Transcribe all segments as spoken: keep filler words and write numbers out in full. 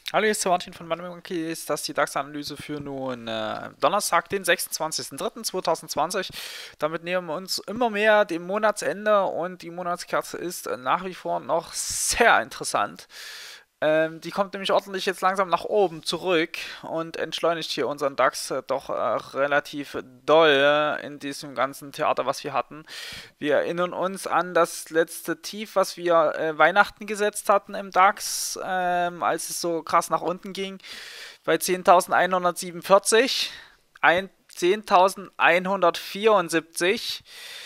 Hallo, hier ist der Martin von MoneyMonkey. Ist das die DAX-Analyse für nun äh, Donnerstag, den sechsundzwanzigsten dritten zweitausendzwanzig. Damit nähern wir uns immer mehr dem Monatsende und die Monatskerze ist äh, nach wie vor noch sehr interessant. Ähm, die kommt nämlich ordentlich jetzt langsam nach oben zurück und entschleunigt hier unseren DAX äh, doch äh, relativ doll äh, in diesem ganzen Theater, was wir hatten. Wir erinnern uns an das letzte Tief, was wir äh, Weihnachten gesetzt hatten im DAX, ähm, als es so krass nach unten ging, bei zehntausendeinhundertsiebenundvierzig, ein, zehntausendeinhundertvierundsiebzig.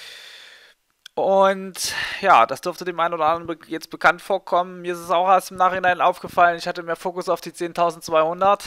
Und ja, das dürfte dem einen oder anderen jetzt bekannt vorkommen. Mir ist es auch erst im Nachhinein aufgefallen. Ich hatte mehr Fokus auf die zehntausendzweihundert.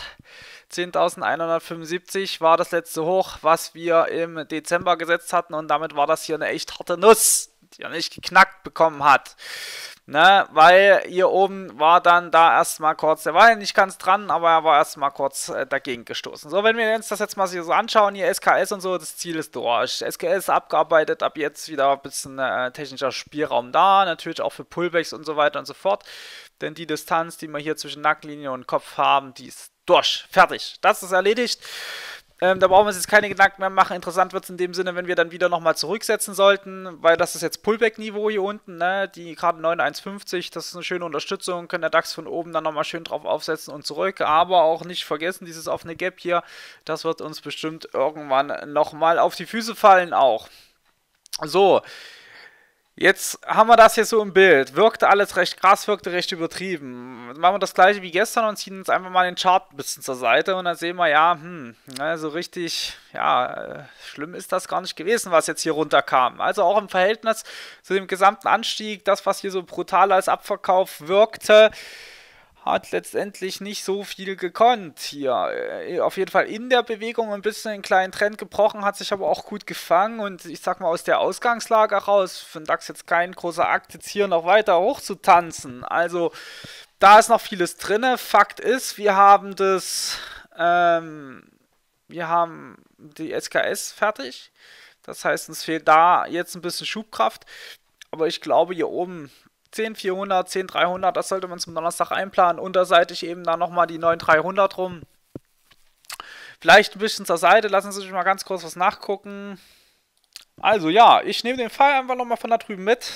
zehntausendeinhundertfünfundsiebzig war das letzte Hoch, was wir im Dezember gesetzt hatten. Und damit war das hier eine echt harte Nuss, die er nicht geknackt bekommen hat. Ne, weil hier oben war dann da erstmal kurz, der war ja nicht ganz dran, aber er war erstmal kurz äh, dagegen gestoßen. So, wenn wir uns das jetzt mal so anschauen, hier S K S und so, das Ziel ist durch. S K S abgearbeitet, ab jetzt wieder ein bisschen äh, technischer Spielraum da, natürlich auch für Pullbacks und so weiter und so fort. Denn die Distanz, die wir hier zwischen Nackenlinie und Kopf haben, die ist durch, fertig. Das ist erledigt. Ähm, da brauchen wir uns jetzt keine Gedanken mehr machen. Interessant wird es in dem Sinne, wenn wir dann wieder nochmal zurücksetzen sollten, weil das ist jetzt Pullback-Niveau hier unten, ne? Die gerade neun Komma eins fünfzig, das ist eine schöne Unterstützung, kann der DAX von oben dann nochmal schön drauf aufsetzen und zurück, aber auch nicht vergessen, dieses offene Gap hier, das wird uns bestimmt irgendwann nochmal auf die Füße fallen auch. So, jetzt haben wir das hier so im Bild. Wirkte alles recht krass, wirkte recht übertrieben. Machen wir das gleiche wie gestern und ziehen uns einfach mal den Chart ein bisschen zur Seite und dann sehen wir, ja, hm, ne, so richtig, ja, äh, schlimm ist das gar nicht gewesen, was jetzt hier runterkam. Also auch im Verhältnis zu dem gesamten Anstieg, das, was hier so brutal als Abverkauf wirkte, hat letztendlich nicht so viel gekonnt hier. Äh, Auf jeden Fall in der Bewegung ein bisschen einen kleinen Trend gebrochen, hat sich aber auch gut gefangen und ich sag mal aus der Ausgangslage raus, für den DAX jetzt kein großer Akt, jetzt hier noch weiter hoch zu tanzen. Also da ist noch vieles drinne. Fakt ist, wir haben das, ähm, wir haben die S K S fertig. Das heißt, uns fehlt da jetzt ein bisschen Schubkraft. Aber ich glaube, hier oben zehn vierhundert, zehn dreihundert, das sollte man zum Donnerstag einplanen. Unterseitig eben dann nochmal die neun dreihundert rum. Vielleicht ein bisschen zur Seite, lassen Sie sich mal ganz kurz was nachgucken. Also ja, ich nehme den Fall einfach nochmal von da drüben mit.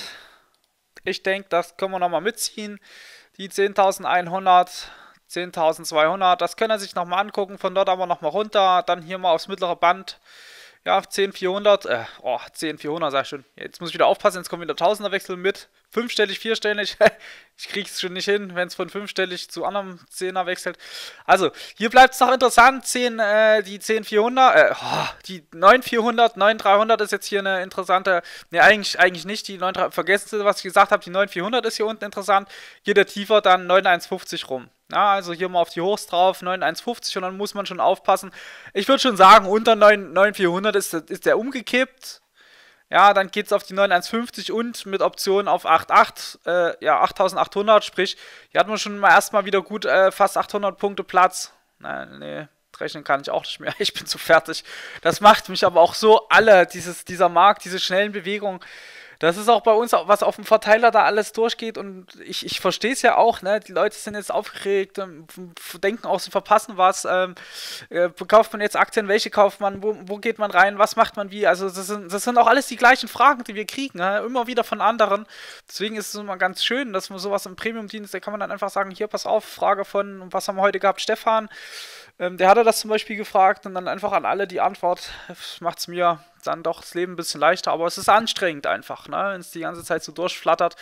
Ich denke, das können wir nochmal mitziehen. Die zehntausendeinhundert, zehntausendzweihundert, das können Sie sich nochmal angucken. Von dort aber nochmal runter, dann hier mal aufs mittlere Band. Ja, zehn vierhundert, äh, oh, zehn vierhundert, sag ich schon. Jetzt muss ich wieder aufpassen, jetzt kommt wieder Tausenderwechsel mit. Fünfstellig, vierstellig, ich krieg's schon nicht hin, wenn es von fünfstellig zu anderem Zehner wechselt. Also, hier bleibt es noch interessant, zehn, äh, die zehn vierhundert, äh, oh, die neun vierhundert, neun dreihundert ist jetzt hier eine interessante, ne, eigentlich, eigentlich nicht, die neun dreihundert, vergessen Sie, was ich gesagt habe, die neun vierhundert ist hier unten interessant, hier der tiefer dann neun eins fünfzig rum. Ja, also hier mal auf die Hochs drauf, neun eins fünfzig und dann muss man schon aufpassen. Ich würde schon sagen, unter neun vierhundert ist, ist der umgekippt. Ja, dann geht es auf die neun eins fünfzig und mit Option auf acht Komma acht, äh, ja, achttausendachthundert, sprich, hier hat man schon mal erstmal wieder gut äh, fast achthundert Punkte Platz. Nein, nee, rechnen kann ich auch nicht mehr, ich bin zu fertig. Das macht mich aber auch so alle, dieses, dieser Markt, diese schnellen Bewegungen. Das ist auch bei uns, was auf dem Verteiler da alles durchgeht und ich, ich verstehe es ja auch, ne? Die Leute sind jetzt aufgeregt, ähm, denken auch, sie verpassen was. Ähm, äh, kauft man jetzt Aktien, welche kauft man, wo, wo geht man rein, was macht man wie? Also das sind, das sind auch alles die gleichen Fragen, die wir kriegen, ne? Immer wieder von anderen. Deswegen ist es immer ganz schön, dass man sowas im Premium-Dienst, da kann man dann einfach sagen, hier, pass auf, Frage von, was haben wir heute gehabt, Stefan? Ähm, der hatte das zum Beispiel gefragt und dann einfach an alle die Antwort, macht es mir dann doch das Leben ein bisschen leichter, aber es ist anstrengend einfach, ne, wenn es die ganze Zeit so durchflattert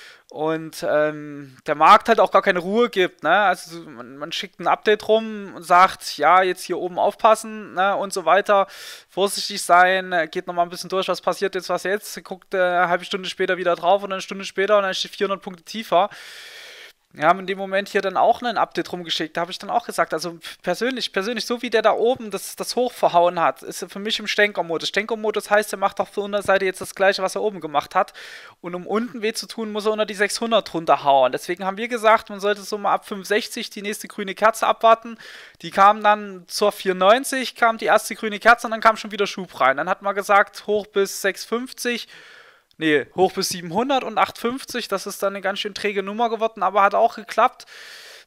und ähm, der Markt halt auch gar keine Ruhe gibt, ne, also man, man schickt ein Update rum und sagt, ja, jetzt hier oben aufpassen, ne, und so weiter, vorsichtig sein, geht nochmal ein bisschen durch, was passiert jetzt, was jetzt, guckt äh, eine halbe Stunde später wieder drauf und eine Stunde später und dann steht vierhundert Punkte tiefer. Wir haben in dem Moment hier dann auch ein Update rumgeschickt. Da habe ich dann auch gesagt, also persönlich, persönlich, so wie der da oben das, das Hoch verhauen hat, ist er für mich im Stänkermodus. Stänkermodus heißt, er macht auf der Unterseite jetzt das gleiche, was er oben gemacht hat. Und um unten weh zu tun, muss er unter die sechshundert runterhauen. Deswegen haben wir gesagt, man sollte so mal ab fünfhundertsechzig die nächste grüne Kerze abwarten. Die kam dann zur vierundneunzig, kam die erste grüne Kerze und dann kam schon wieder Schub rein. Dann hat man gesagt, hoch bis sechshundertfünfzig. Nee, hoch bis siebenhundert und achthundertfünfzig, das ist dann eine ganz schön träge Nummer geworden, aber hat auch geklappt.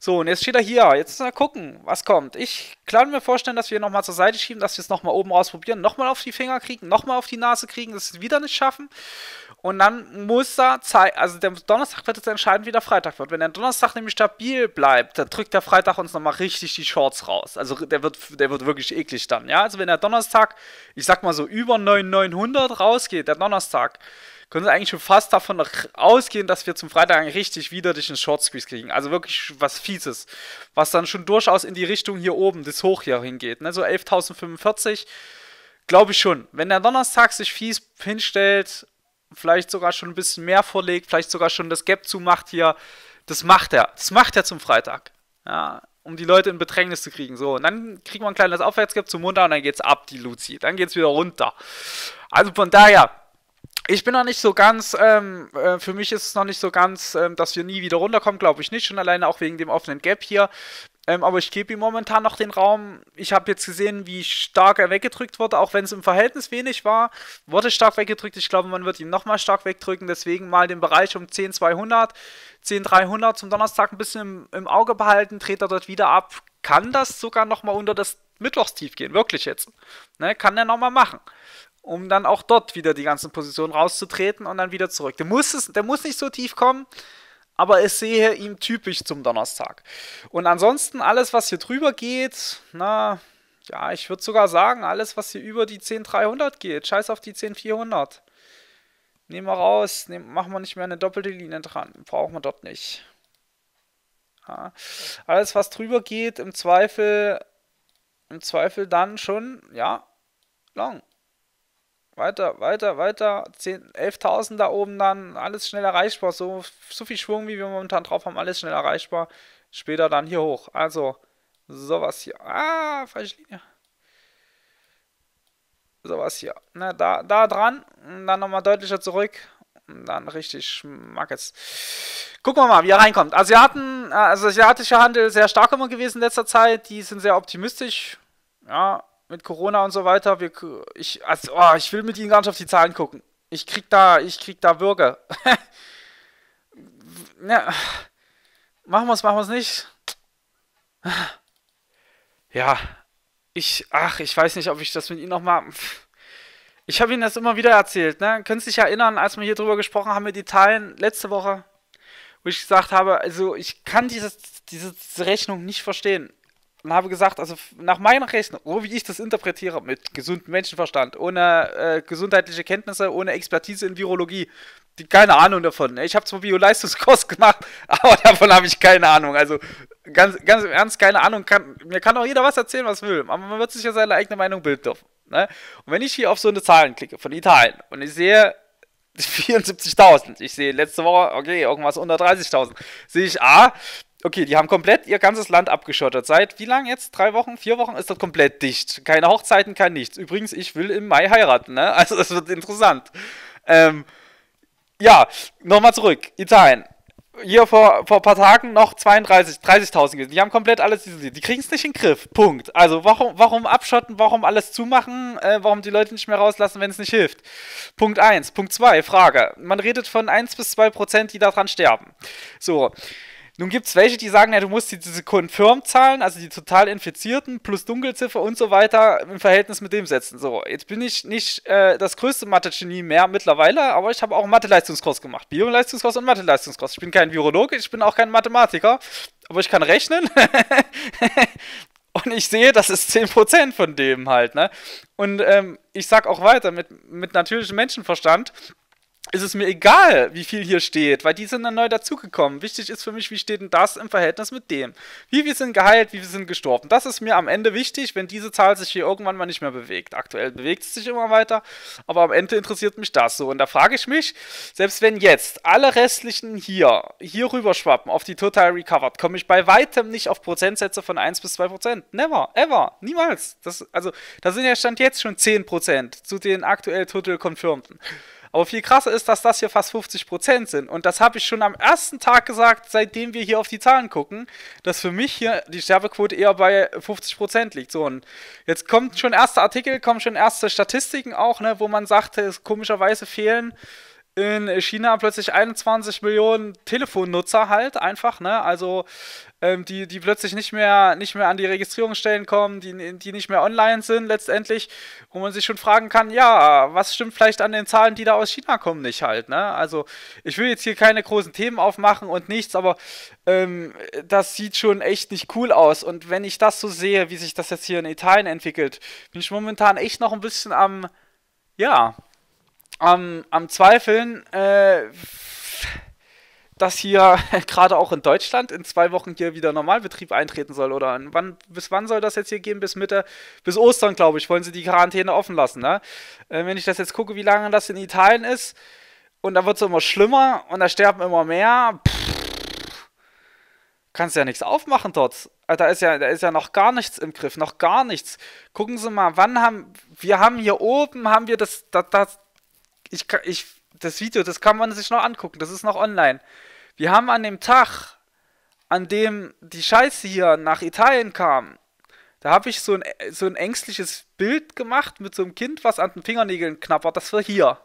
So, und jetzt steht er hier. Jetzt mal gucken, was kommt. Ich kann mir vorstellen, dass wir nochmal zur Seite schieben, dass wir es nochmal oben ausprobieren, nochmal auf die Finger kriegen, nochmal auf die Nase kriegen, dass wir es wieder nicht schaffen. Und dann muss er zeigen, also der Donnerstag wird jetzt entscheiden, wie der Freitag wird. Wenn der Donnerstag nämlich stabil bleibt, dann drückt der Freitag uns nochmal richtig die Shorts raus. Also der wird, der wird wirklich eklig dann, ja. Also wenn der Donnerstag, ich sag mal so, über neuntausendneunhundert rausgeht, der Donnerstag, können Sie eigentlich schon fast davon ausgehen, dass wir zum Freitag einen richtig widerlichen Short Squeeze kriegen. Also wirklich was Fieses. Was dann schon durchaus in die Richtung hier oben, das Hoch hier hingeht. Ne? So elftausendfünfundvierzig, glaube ich schon. Wenn der Donnerstag sich fies hinstellt, vielleicht sogar schon ein bisschen mehr vorlegt, vielleicht sogar schon das Gap zumacht hier, das macht er. Das macht er zum Freitag. Ja, um die Leute in Bedrängnis zu kriegen. So, und dann kriegen wir ein kleines Aufwärtsgap zum Montag und dann geht's ab, die Luzi. Dann geht's wieder runter. Also von daher, ich bin noch nicht so ganz, ähm, äh, für mich ist es noch nicht so ganz, ähm, dass wir nie wieder runterkommen, glaube ich nicht, schon alleine auch wegen dem offenen Gap hier. Ähm, aber ich gebe ihm momentan noch den Raum. Ich habe jetzt gesehen, wie stark er weggedrückt wurde, auch wenn es im Verhältnis wenig war, wurde stark weggedrückt. Ich glaube, man wird ihn nochmal stark wegdrücken, deswegen mal den Bereich um zehn zweihundert, zehn dreihundert zum Donnerstag ein bisschen im, im Auge behalten, dreht er dort wieder ab, kann das sogar nochmal unter das Mittwochstief gehen, wirklich jetzt. Ne, kann er nochmal machen, um dann auch dort wieder die ganzen Positionen rauszutreten und dann wieder zurück. Der muss, es, der muss nicht so tief kommen, aber ich sehe ihm typisch zum Donnerstag. Und ansonsten alles, was hier drüber geht, na, ja, ich würde sogar sagen, alles, was hier über die zehn dreihundert geht, scheiß auf die zehn vierhundert. Nehmen wir raus, nehmen, machen wir nicht mehr eine doppelte Linie dran, brauchen wir dort nicht. Ja. Alles, was drüber geht, im Zweifel, im Zweifel dann schon, ja, long. Weiter, weiter, weiter, elftausend da oben dann, alles schnell erreichbar, so, so viel Schwung, wie wir momentan drauf haben, alles schnell erreichbar, später dann hier hoch, also, sowas hier, ah, falsche Linie, sowas hier, na, da, da dran, und dann nochmal deutlicher zurück, und dann richtig Schmackes. Gucken wir mal, wie er reinkommt. Asiaten, also asiatischer Handel sehr stark immer gewesen in letzter Zeit, die sind sehr optimistisch, ja, mit Corona und so weiter, wir, ich, also, oh, ich will mit Ihnen gar nicht auf die Zahlen gucken. Ich krieg da, ich krieg da Bürger. Ja, machen wir es, machen wir es nicht. Ja, ich, ach, ich weiß nicht, ob ich das mit Ihnen nochmal... Ich habe Ihnen das immer wieder erzählt, ne? Können Sie sich erinnern, als wir hier drüber gesprochen haben mit Italien letzte Woche, wo ich gesagt habe, also ich kann dieses, diese Rechnung nicht verstehen. Und habe gesagt, also nach meiner Rechnung, so wie ich das interpretiere, mit gesundem Menschenverstand, ohne äh, gesundheitliche Kenntnisse, ohne Expertise in Virologie, die keine Ahnung davon. Ich habe zwar Bio-Leistungskurs gemacht, aber davon habe ich keine Ahnung. Also ganz, ganz im Ernst, keine Ahnung. Kann, mir kann auch jeder was erzählen, was will. Aber man wird sich ja seine eigene Meinung bilden dürfen. Ne? Und wenn ich hier auf so eine Zahlen klicke von Italien und ich sehe vierundsiebzigtausend, ich sehe letzte Woche, okay, irgendwas unter dreißigtausend, sehe ich A, okay, die haben komplett ihr ganzes Land abgeschottet. Seit wie lang jetzt? Drei Wochen? Vier Wochen ist das komplett dicht. Keine Hochzeiten, kein nichts. Übrigens, ich will im Mai heiraten, ne? Also das wird interessant. Ähm, ja, nochmal zurück. Italien. Hier vor, vor ein paar Tagen noch zweiunddreißig, dreißigtausend. Die haben komplett alles isoliert. Die kriegen es nicht in den Griff. Punkt. Also warum, warum abschotten, warum alles zumachen, äh, warum die Leute nicht mehr rauslassen, wenn es nicht hilft? Punkt eins. Punkt zwei, Frage. Man redet von eins bis zwei Prozent, die daran sterben. So. Nun gibt es welche, die sagen, ja, du musst diese Confirm-Zahlen, also die total Infizierten plus Dunkelziffer und so weiter im Verhältnis mit dem setzen. So, jetzt bin ich nicht äh, das größte Mathe-Genie mehr mittlerweile, aber ich habe auch einen Mathe-Leistungskurs gemacht. Bio-Leistungskurs und Mathe-Leistungskurs. Ich bin kein Virologe, ich bin auch kein Mathematiker, aber ich kann rechnen. Und ich sehe, das ist zehn Prozent von dem halt, ne? Und ähm, ich sag auch weiter, mit, mit natürlichem Menschenverstand ist es mir egal, wie viel hier steht, weil die sind dann neu dazugekommen. Wichtig ist für mich, wie steht denn das im Verhältnis mit dem? Wie wir sind geheilt, wie wir sind gestorben. Das ist mir am Ende wichtig, wenn diese Zahl sich hier irgendwann mal nicht mehr bewegt. Aktuell bewegt es sich immer weiter, aber am Ende interessiert mich das so. Und da frage ich mich, selbst wenn jetzt alle restlichen hier, hier rüber schwappen auf die Total Recovered, komme ich bei weitem nicht auf Prozentsätze von eins bis zwei Prozent. Never, ever, niemals. Das, also, da sind ja Stand jetzt schon zehn Prozent zu den aktuell Total Confirmeden. Aber viel krasser ist, dass das hier fast fünfzig Prozent sind. Und das habe ich schon am ersten Tag gesagt, seitdem wir hier auf die Zahlen gucken, dass für mich hier die Sterbequote eher bei fünfzig Prozent liegt. So, und jetzt kommt schon erste Artikel, kommen schon erste Statistiken auch, ne, wo man sagt, es komischerweise fehlen in China plötzlich einundzwanzig Millionen Telefonnutzer halt einfach, ne? Also ähm, die, die plötzlich nicht mehr, nicht mehr an die Registrierungsstellen kommen, die, die nicht mehr online sind letztendlich, wo man sich schon fragen kann, ja, was stimmt vielleicht an den Zahlen, die da aus China kommen, nicht halt, ne? Also ich will jetzt hier keine großen Themen aufmachen und nichts, aber ähm, das sieht schon echt nicht cool aus. Und wenn ich das so sehe, wie sich das jetzt hier in Italien entwickelt, bin ich momentan echt noch ein bisschen am, ja, am, am Zweifeln, äh, dass hier gerade auch in Deutschland in zwei Wochen hier wieder Normalbetrieb eintreten soll. Oder an wann, bis wann soll das jetzt hier gehen? Bis Mitte, bis Ostern, glaube ich, wollen sie die Quarantäne offen lassen. Ne? Äh, wenn ich das jetzt gucke, wie lange das in Italien ist, und da wird es immer schlimmer und da sterben immer mehr, pff, kannst ja nichts aufmachen dort. Äh, Da ist ja, da ist ja noch gar nichts im Griff, noch gar nichts. Gucken Sie mal, wann haben, wir haben hier oben, haben wir das, das, das ich, ka- ich, das Video, das kann man sich noch angucken, das ist noch online. Wir haben an dem Tag, an dem die Scheiße hier nach Italien kam, da habe ich so ein, so ein ängstliches Bild gemacht mit so einem Kind, was an den Fingernägeln knabbert. Das war hier.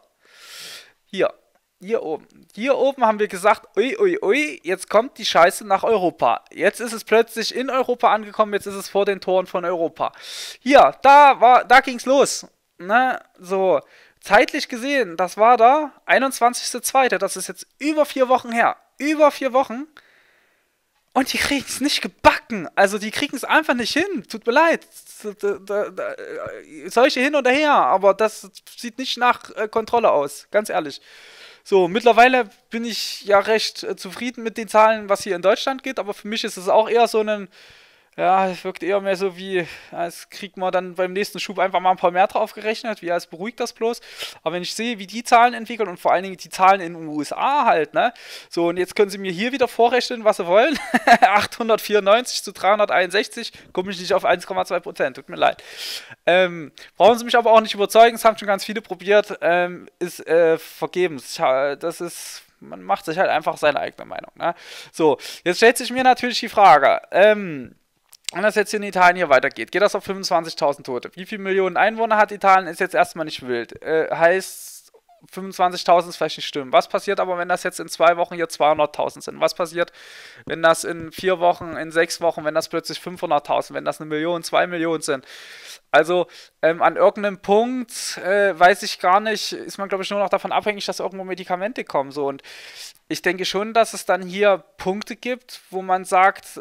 Hier. Hier oben. Hier oben haben wir gesagt, ui, ui, ui, jetzt kommt die Scheiße nach Europa. Jetzt ist es plötzlich in Europa angekommen, jetzt ist es vor den Toren von Europa. Hier, da war, da ging's los. Ne, so. Zeitlich gesehen, das war da einundzwanzigster zweiter. Das ist jetzt über vier Wochen her. Über vier Wochen. Und die kriegen es nicht gebacken. Also die kriegen es einfach nicht hin. Tut mir leid. Da, da, da, solche hin und her, aber das sieht nicht nach äh, Kontrolle aus. Ganz ehrlich. So, mittlerweile bin ich ja recht äh, zufrieden mit den Zahlen, was hier in Deutschland geht, aber für mich ist es auch eher so ein, ja, es wirkt eher mehr so wie, als kriegt man dann beim nächsten Schub einfach mal ein paar mehr drauf gerechnet, wie als beruhigt das bloß. Aber wenn ich sehe, wie die Zahlen entwickeln und vor allen Dingen die Zahlen in den U S A halt, ne? So, und jetzt können sie mir hier wieder vorrechnen, was sie wollen. achthundertvierundneunzig zu dreihunderteinundsechzig, komme ich nicht auf eins Komma zwei Prozent, tut mir leid. Ähm, brauchen sie mich aber auch nicht überzeugen, es haben schon ganz viele probiert, ähm, ist äh, vergebens. Das ist, man macht sich halt einfach seine eigene Meinung, ne? So, jetzt stellt sich mir natürlich die Frage, ähm, wenn das jetzt in Italien hier weitergeht, geht das auf fünfundzwanzigtausend Tote. Wie viele Millionen Einwohner hat Italien, ist jetzt erstmal nicht wild. Äh, heißt, fünfundzwanzigtausend ist vielleicht nicht stimmen. Was passiert aber, wenn das jetzt in zwei Wochen hier zweihunderttausend sind? Was passiert, wenn das in vier Wochen, in sechs Wochen, wenn das plötzlich fünfhunderttausend, wenn das eine Million, zwei Millionen sind? Also ähm, an irgendeinem Punkt, äh, weiß ich gar nicht, ist man glaube ich nur noch davon abhängig, dass irgendwo Medikamente kommen. So. Und ich denke schon, dass es dann hier Punkte gibt, wo man sagt,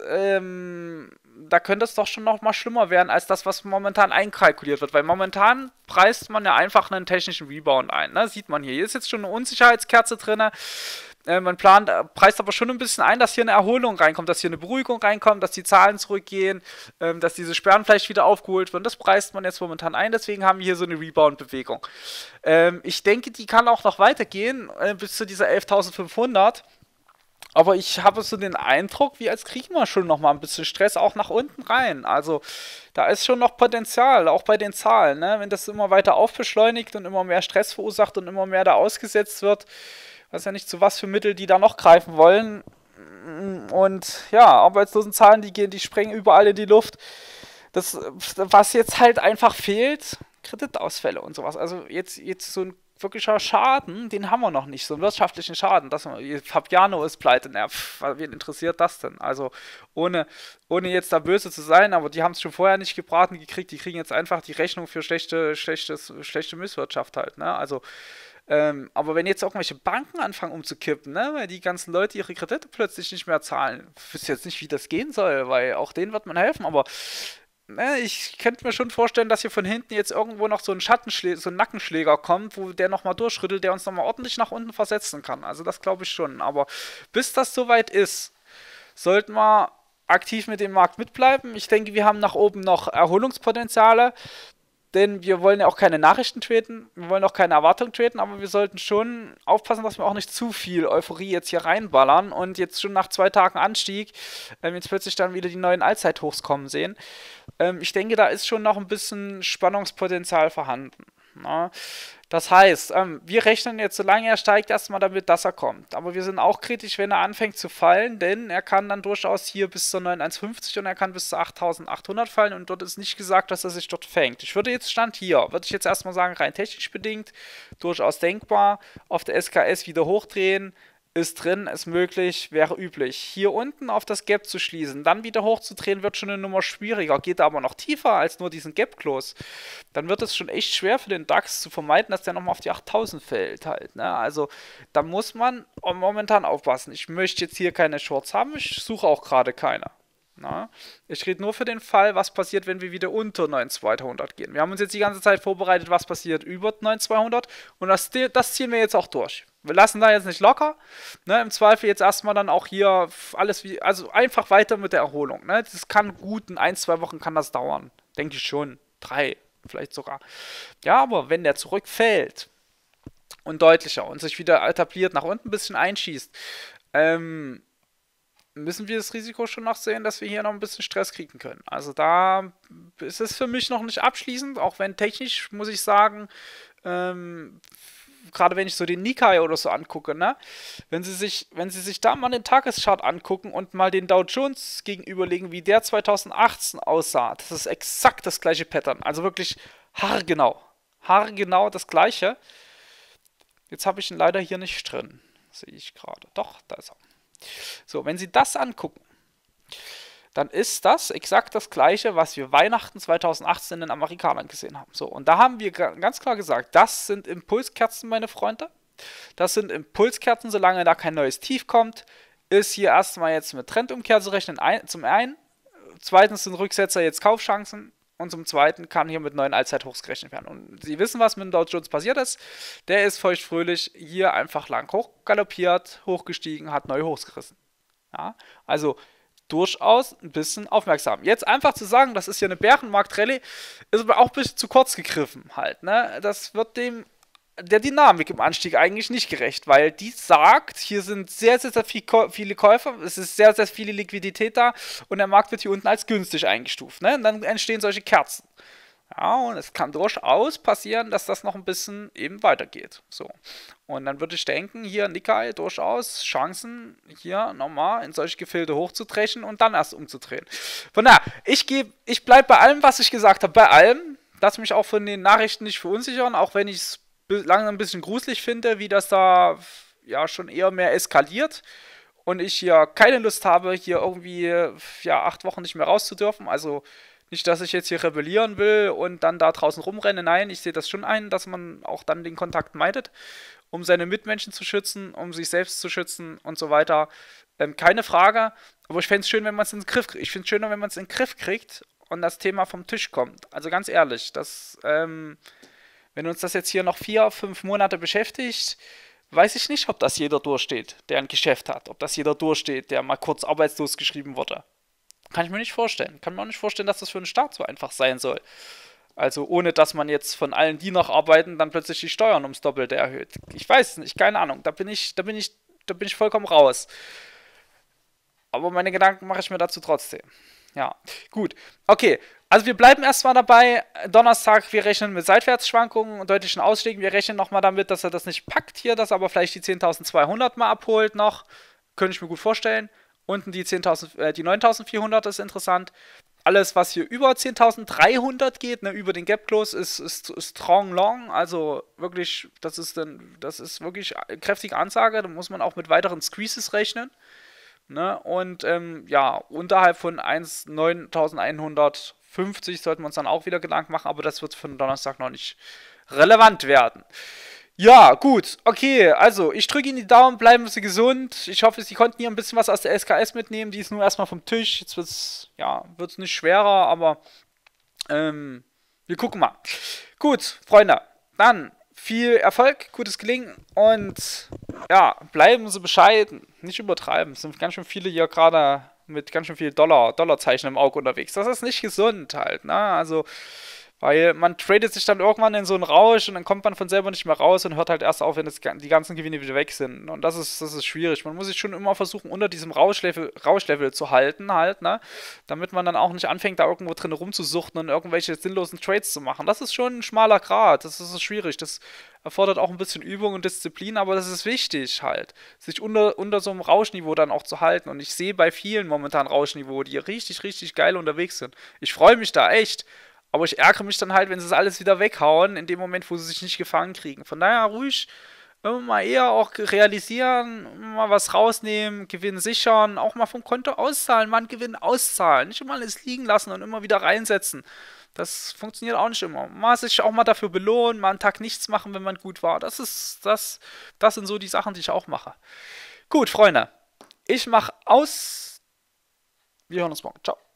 ähm, da könnte es doch schon noch mal schlimmer werden als das, was momentan einkalkuliert wird. Weil momentan preist man ja einfach einen technischen Rebound ein. Ne? Sieht man hier. Hier ist jetzt schon eine Unsicherheitskerze drin. Äh, man plant, äh, preist aber schon ein bisschen ein, dass hier eine Erholung reinkommt, dass hier eine Beruhigung reinkommt, dass die Zahlen zurückgehen, ähm, dass diese Sperren vielleicht wieder aufgeholt werden. Das preist man jetzt momentan ein. Deswegen haben wir hier so eine Rebound-Bewegung. Ähm, ich denke, die kann auch noch weitergehen äh, bis zu dieser elftausendfünfhundert. Aber ich habe so den Eindruck, wie als kriegen wir schon noch mal ein bisschen Stress auch nach unten rein. Also da ist schon noch Potenzial, auch bei den Zahlen. Ne? Wenn das immer weiter aufbeschleunigt und immer mehr Stress verursacht und immer mehr da ausgesetzt wird, weiß ja nicht, zu was für Mittel die da noch greifen wollen. Und ja, Arbeitslosenzahlen, die gehen, die sprengen überall in die Luft. Das, was jetzt halt einfach fehlt, Kreditausfälle und sowas. Also jetzt, jetzt so ein wirklicher Schaden, den haben wir noch nicht, so einen wirtschaftlichen Schaden. Das, Fabiano ist pleite, na, pff, wen interessiert das denn? Also ohne, ohne jetzt da böse zu sein, aber die haben es schon vorher nicht gebraten gekriegt, die kriegen jetzt einfach die Rechnung für schlechte, schlechtes, schlechte Misswirtschaft halt, ne? Also ähm, aber wenn jetzt irgendwelche Banken anfangen umzukippen, ne, weil die ganzen Leute ihre Kredite plötzlich nicht mehr zahlen, ich wüsste jetzt nicht, wie das gehen soll, weil auch denen wird man helfen, aber ne, ich könnte mir schon vorstellen, dass hier von hinten jetzt irgendwo noch so ein Schattenschläger, so ein Nackenschläger kommt, wo der nochmal durchrüttelt, der uns nochmal ordentlich nach unten versetzen kann. Also das glaube ich schon. Aber bis das soweit ist, sollten wir aktiv mit dem Markt mitbleiben. Ich denke, wir haben nach oben noch Erholungspotenziale, denn wir wollen ja auch keine Nachrichten traden, wir wollen auch keine Erwartungen traden, aber wir sollten schon aufpassen, dass wir auch nicht zu viel Euphorie jetzt hier reinballern und jetzt schon nach zwei Tagen Anstieg, ähm, jetzt plötzlich dann wieder die neuen Allzeithochs kommen sehen. Ähm, ich denke, da ist schon noch ein bisschen Spannungspotenzial vorhanden. Na, das heißt, ähm, wir rechnen jetzt, solange er steigt, erstmal damit, dass er kommt. Aber wir sind auch kritisch, wenn er anfängt zu fallen, denn er kann dann durchaus hier bis zur neun eins fünfzig und er kann bis zu achttausendachthundert fallen und dort ist nicht gesagt, dass er sich dort fängt. Ich würde jetzt Stand hier, würde ich jetzt erstmal sagen, rein technisch bedingt, durchaus denkbar, auf der S K S wieder hochdrehen, ist drin, ist möglich, wäre üblich. Hier unten auf das Gap zu schließen, dann wieder hochzudrehen, wird schon eine Nummer schwieriger. Geht aber noch tiefer als nur diesen Gap-Close. Dann wird es schon echt schwer für den DAX zu vermeiden, dass der nochmal auf die achttausend fällt halt. Ne? Also da muss man momentan aufpassen. Ich möchte jetzt hier keine Shorts haben, ich suche auch gerade keine. Na, ich rede nur für den Fall, was passiert, wenn wir wieder unter neunzehntausendzweihundert gehen. Wir haben uns jetzt die ganze Zeit vorbereitet, was passiert über neunzehntausendzweihundert und das, das ziehen wir jetzt auch durch. Wir lassen da jetzt nicht locker. Ne, im Zweifel jetzt erstmal dann auch hier alles wie, also einfach weiter mit der Erholung. Ne? Das kann gut, in ein, zwei Wochen kann das dauern. Denke ich schon. Drei, vielleicht sogar. Ja, aber wenn der zurückfällt und deutlicher und sich wieder etabliert, nach unten ein bisschen einschießt, ähm, müssen wir das Risiko schon noch sehen, dass wir hier noch ein bisschen Stress kriegen können. Also da ist es für mich noch nicht abschließend, auch wenn technisch, muss ich sagen, ähm, gerade wenn ich so den Nikkei oder so angucke, ne, wenn sie sich, wenn sie sich da mal den Tageschart angucken und mal den Dow Jones gegenüberlegen, wie der zweitausendachtzehn aussah, das ist exakt das gleiche Pattern, also wirklich haargenau, haargenau das gleiche. Jetzt habe ich ihn leider hier nicht drin, sehe ich gerade. Doch, da ist er. So, wenn Sie das angucken, dann ist das exakt das gleiche, was wir Weihnachten zweitausendachtzehn in den Amerikanern gesehen haben. So, und da haben wir ganz klar gesagt, das sind Impulskerzen, meine Freunde. Das sind Impulskerzen, solange da kein neues Tief kommt, ist hier erstmal jetzt mit Trendumkehr zu rechnen, ein, zum einen. Zweitens sind Rücksetzer jetzt Kaufchancen. Und zum Zweiten kann hier mit neuen Allzeithochs gerechnet werden. Und Sie wissen, was mit dem Dow Jones passiert ist. Der ist feuchtfröhlich hier einfach lang hochgaloppiert, hochgestiegen, hat neue Hochs gerissen. Ja, also durchaus ein bisschen aufmerksam. Jetzt einfach zu sagen, das ist hier eine Bärenmarkt-Rallye, ist aber auch ein bisschen zu kurz gegriffen halt. Ne? Das wird dem der Dynamik im Anstieg eigentlich nicht gerecht, weil die sagt, hier sind sehr, sehr, sehr viel, viele Käufer, es ist sehr, sehr viele Liquidität da und der Markt wird hier unten als günstig eingestuft. Ne? Und dann entstehen solche Kerzen. Ja, und es kann durchaus passieren, dass das noch ein bisschen eben weitergeht. So. Und dann würde ich denken, hier Nikkei durchaus Chancen, hier nochmal in solche Gefilde hochzutrechen und dann erst umzudrehen. Von daher, ich, ich bleibe bei allem, was ich gesagt habe, bei allem. Lass mich auch von den Nachrichten nicht verunsichern, auch wenn ich es langsam ein bisschen gruselig finde, wie das da ja schon eher mehr eskaliert und ich hier keine Lust habe, hier irgendwie ja acht Wochen nicht mehr raus zu dürfen. Also nicht, dass ich jetzt hier rebellieren will und dann da draußen rumrenne. Nein, ich sehe das schon ein, dass man auch dann den Kontakt meidet, um seine Mitmenschen zu schützen, um sich selbst zu schützen und so weiter. Ähm, keine Frage. Aber ich fände es schön, wenn man es in den Griff kriegt. Ich finde es schöner, wenn man es in den Griff kriegt und das Thema vom Tisch kommt. Also ganz ehrlich, das ähm, wenn uns das jetzt hier noch vier, fünf Monate beschäftigt, weiß ich nicht, ob das jeder durchsteht, der ein Geschäft hat. Ob das jeder durchsteht, der mal kurz arbeitslos geschrieben wurde. Kann ich mir nicht vorstellen. Kann mir auch nicht vorstellen, dass das für einen Staat so einfach sein soll. Also ohne, dass man jetzt von allen, die noch arbeiten, dann plötzlich die Steuern ums Doppelte erhöht. Ich weiß nicht, keine Ahnung. Da bin ich, da bin ich, da bin ich vollkommen raus. Aber meine Gedanken mache ich mir dazu trotzdem. Ja, gut. Okay, also wir bleiben erstmal dabei. Donnerstag, wir rechnen mit Seitwärtsschwankungen und deutlichen Ausschlägen. Wir rechnen nochmal damit, dass er das nicht packt hier, dass er aber vielleicht die zehntausendzweihundert mal abholt noch. Könnte ich mir gut vorstellen. Unten die, zehntausend, äh, die neuntausendvierhundert ist interessant. Alles, was hier über zehntausenddreihundert geht, ne, über den Gap Close, ist, ist, ist strong long. Also wirklich, das ist, dann, das ist wirklich eine kräftige Ansage. Da muss man auch mit weiteren Squeezes rechnen. Ne? Und ähm, ja, unterhalb von neuntausendeinhundertfünfzig sollten wir uns dann auch wieder Gedanken machen, aber das wird für den Donnerstag noch nicht relevant werden. Ja, gut, okay, also ich drücke Ihnen die Daumen, bleiben Sie gesund. Ich hoffe, Sie konnten hier ein bisschen was aus der S K S mitnehmen. Die ist nur erstmal vom Tisch. Jetzt wird es ja, wird's nicht schwerer, aber ähm, wir gucken mal. Gut, Freunde, dann viel Erfolg, gutes Gelingen und ja, bleiben Sie bescheiden, nicht übertreiben. Es sind ganz schön viele hier gerade mit ganz schön viel Dollar, Dollarzeichen im Auge unterwegs. Das ist nicht gesund halt, ne? Also Weil man tradet sich dann irgendwann in so einen Rausch und dann kommt man von selber nicht mehr raus und hört halt erst auf, wenn das, die ganzen Gewinne wieder weg sind. Und das ist, das ist schwierig. Man muss sich schon immer versuchen, unter diesem Rauschlevel, Rauschlevel zu halten, halt, ne? Damit man dann auch nicht anfängt, da irgendwo drin rumzusuchten und irgendwelche sinnlosen Trades zu machen. Das ist schon ein schmaler Grat. Das ist schwierig. Das erfordert auch ein bisschen Übung und Disziplin, aber das ist wichtig halt, sich unter, unter so einem Rauschniveau dann auch zu halten. Und ich sehe bei vielen momentan Rauschniveau, die richtig, richtig geil unterwegs sind. Ich freue mich da echt. Aber ich ärgere mich dann halt, wenn sie es alles wieder weghauen, in dem Moment, wo sie sich nicht gefangen kriegen. Von daher ruhig immer mal eher auch realisieren, mal was rausnehmen, Gewinn sichern, auch mal vom Konto auszahlen, mal einen Gewinn auszahlen. Nicht immer alles liegen lassen und immer wieder reinsetzen. Das funktioniert auch nicht immer. Mal sich auch mal dafür belohnen, mal einen Tag nichts machen, wenn man gut war. Das ist, das, das sind so die Sachen, die ich auch mache. Gut, Freunde. Ich mache aus. Wir hören uns morgen. Ciao.